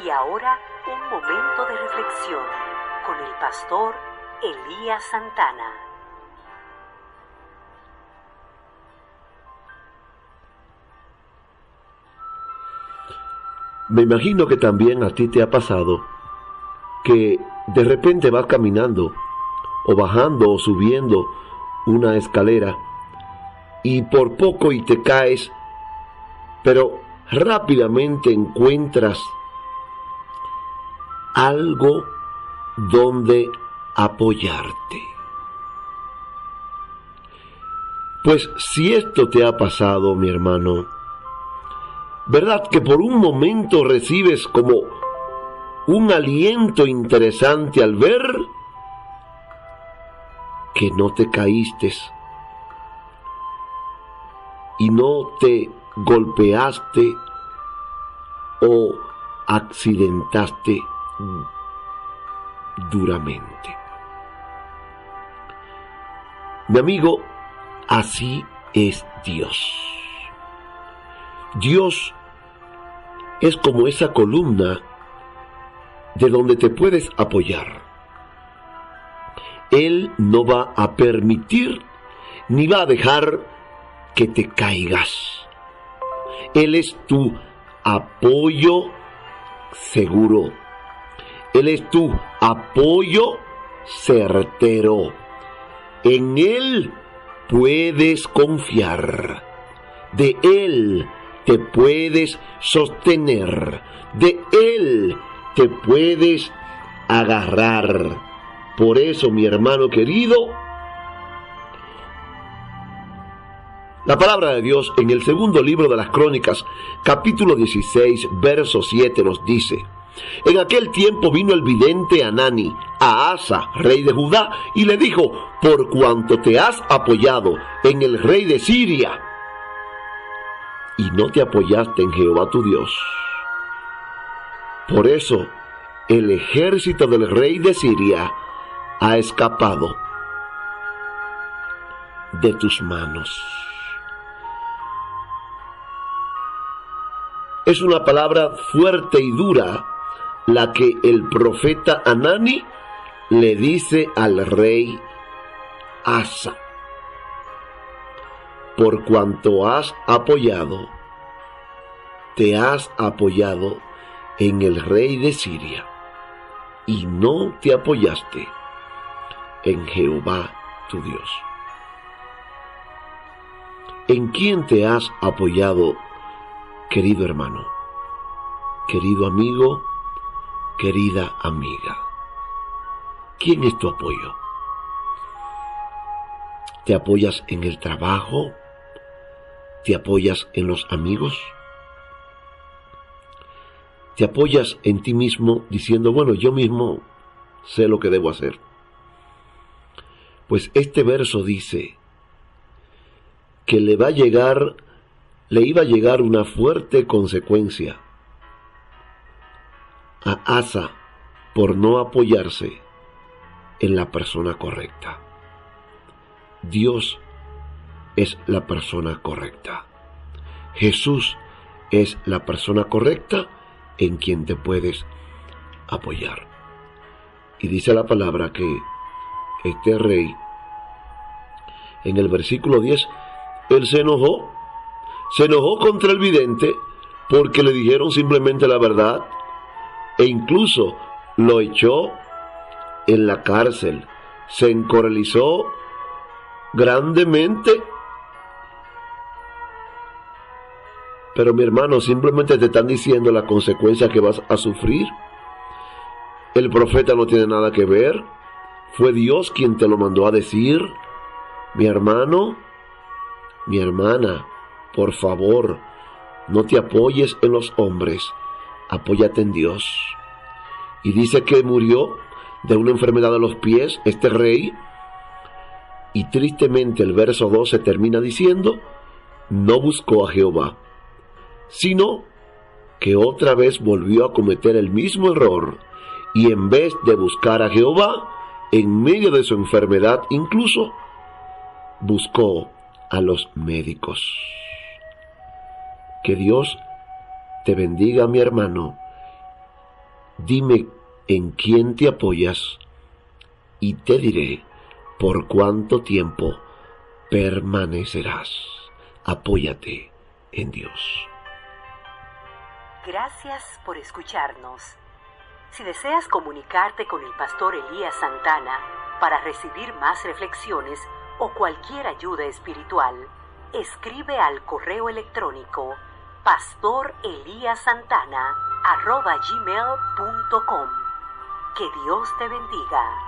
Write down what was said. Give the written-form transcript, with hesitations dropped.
Y ahora, un momento de reflexión con el pastor Elías Santana. Me imagino que también a ti te ha pasado que de repente vas caminando o bajando o subiendo una escalera y por poco y te caes, pero rápidamente encuentras algo donde apoyarte. Pues si esto te ha pasado, mi hermano, ¿verdad que por un momento recibes como un aliento interesante al ver que no te caíste y no te golpeaste o accidentaste duramente? Mi amigo, así es Dios. Dios es como esa columna de donde te puedes apoyar. Él no va a permitir ni va a dejar que te caigas. Él es tu apoyo seguro. Él es tu apoyo certero. En Él puedes confiar. De Él te puedes sostener. De Él te puedes agarrar. Por eso, mi hermano querido, la palabra de Dios en el segundo libro de las Crónicas, capítulo 16, verso 7 nos dice: en aquel tiempo vino el vidente Hanani a Asa, rey de Judá, y le dijo: por cuanto te has apoyado en el rey de Siria, y no te apoyaste en Jehová tu Dios, por eso el ejército del rey de Siria ha escapado de tus manos. Es una palabra fuerte y dura la que el profeta Hanani le dice al rey Asa: por cuanto has apoyado, te has apoyado en el rey de Siria y no te apoyaste en Jehová tu Dios. ¿En quién te has apoyado, querido hermano, querido amigo, querida amiga? ¿Quién es tu apoyo? ¿Te apoyas en el trabajo? ¿Te apoyas en los amigos? ¿Te apoyas en ti mismo diciendo, bueno, yo mismo sé lo que debo hacer? Pues este verso dice que le iba a llegar una fuerte consecuencia a Asa por no apoyarse en la persona correcta. Dios es la persona correcta. Jesús es la persona correcta en quien te puedes apoyar. Y dice la palabra que este rey, en el versículo 10, él se enojó contra el vidente porque le dijeron simplemente la verdad, e incluso lo echó en la cárcel, se encolerizó grandemente. Pero mi hermano, simplemente te están diciendo la consecuencia que vas a sufrir. El profeta no tiene nada que ver. Fue Dios quien te lo mandó a decir. Mi hermano, mi hermana, por favor, no te apoyes en los hombres, apóyate en Dios. Y dice que murió de una enfermedad de los pies este rey. Y tristemente el verso 12 termina diciendo: no buscó a Jehová, sino que otra vez volvió a cometer el mismo error, y en vez de buscar a Jehová, en medio de su enfermedad incluso, buscó a los médicos. Que Dios te bendiga, mi hermano, Dime en quién te apoyas y te diré por cuánto tiempo permanecerás. Apóyate en Dios. Gracias por escucharnos. Si deseas comunicarte con el pastor Elías Santana para recibir más reflexiones o cualquier ayuda espiritual, escribe al correo electrónico pastoreliasantana@gmail.com. Que Dios te bendiga.